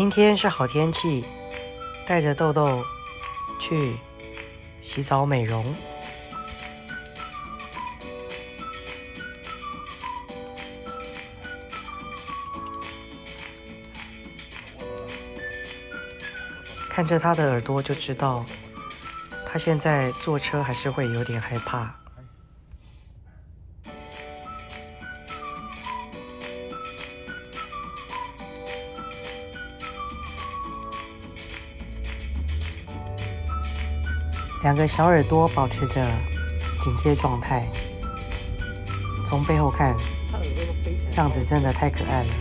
今天是好天气，带着豆豆去洗澡美容。看着他的耳朵就知道，他现在坐车还是会有点害怕。两个小耳朵保持着警戒状态，从背后看，样子真的太可爱了。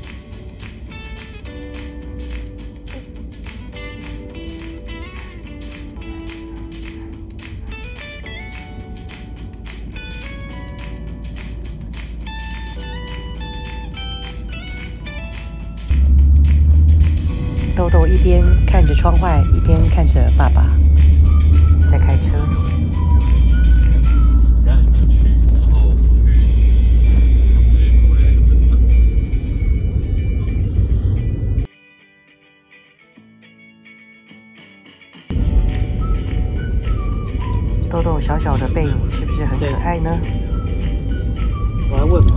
豆豆一边看着窗外，一边看着爸爸在开车。豆豆小小的背影是不是很可爱呢？ 我还问。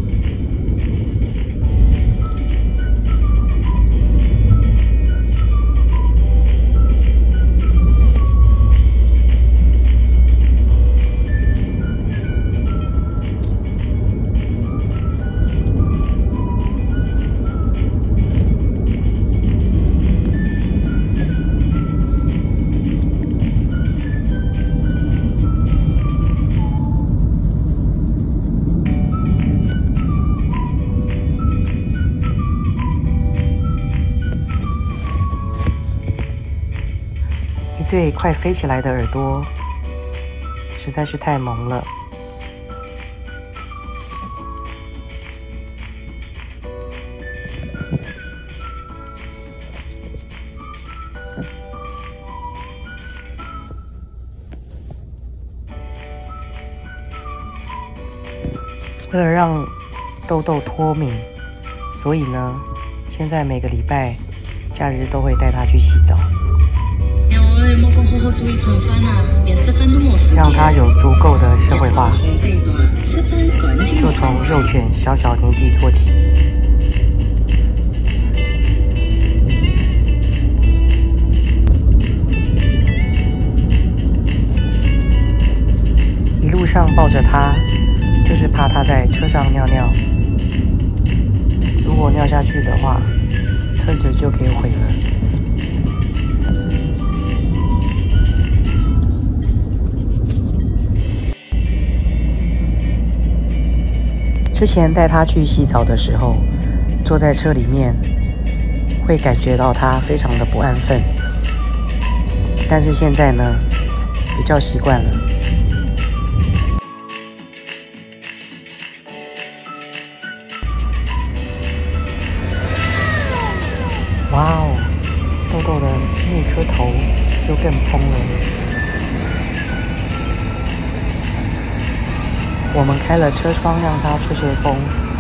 一对快飞起来的耳朵，实在是太萌了。为了让豆豆脱敏，所以呢，现在每个礼拜假日都会带他去洗澡。让他有足够的社会化，就从幼犬小年纪做起。一路上抱着他，就是怕他在车上尿尿，如果尿下去的话，车子就给毁了。之前带他去洗澡的时候，坐在车里面，会感觉到他非常的不安分。但是现在呢，比较习惯了。哇哦，豆豆的那颗头又更蓬了。我们开了车窗，让它吹吹风。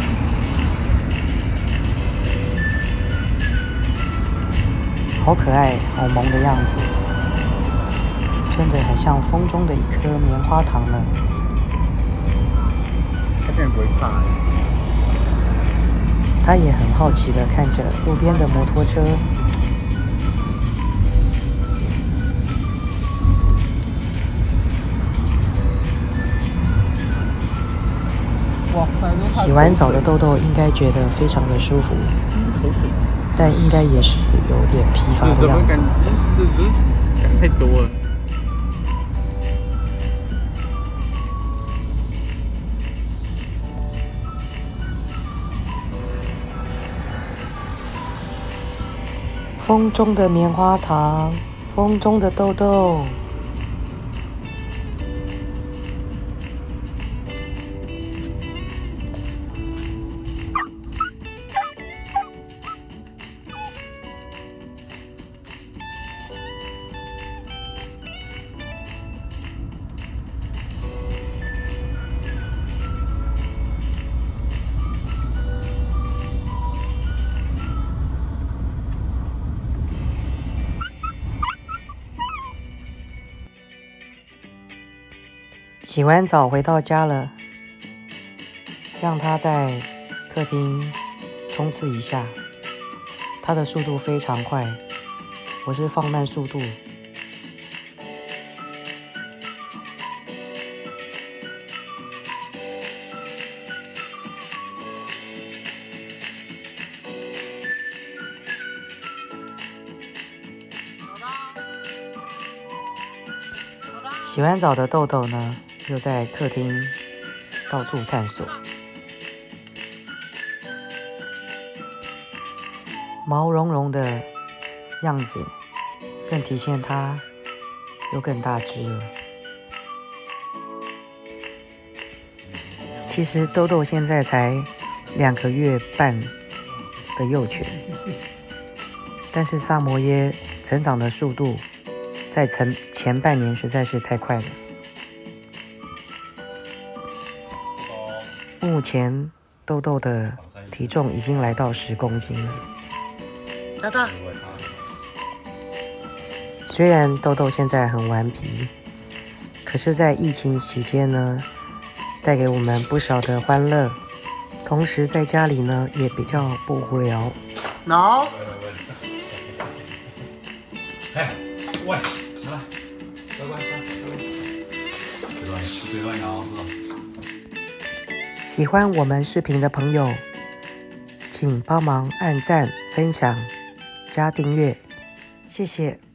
好可爱，好萌的样子，真的很像风中的一颗棉花糖呢。 它竟然不会怕。 它也很好奇地看着路边的摩托车。洗完澡的豆豆应该觉得非常的舒服，但应该也是有点疲乏的样子。 太多了。 风中的棉花糖，风中的豆豆。 洗完澡回到家了，让他在客厅冲刺一下。他的速度非常快，我是放慢速度。洗完澡的豆豆呢，又在客厅到处探索。毛茸茸的样子，更体现它又更大只了。其实豆豆现在才2个月半的幼犬，但是萨摩耶成长的速度在前半年实在是太快了。目前豆豆的体重已经来到10公斤了。豆豆，虽然豆豆现在很顽皮，可是在疫情期间呢，带给我们不少的欢乐，同时在家里呢也比较不无聊。 No。哎，喂，来，乖乖，这段摇是吧？ 喜欢我们视频的朋友，请帮忙按赞、分享、加订阅，谢谢。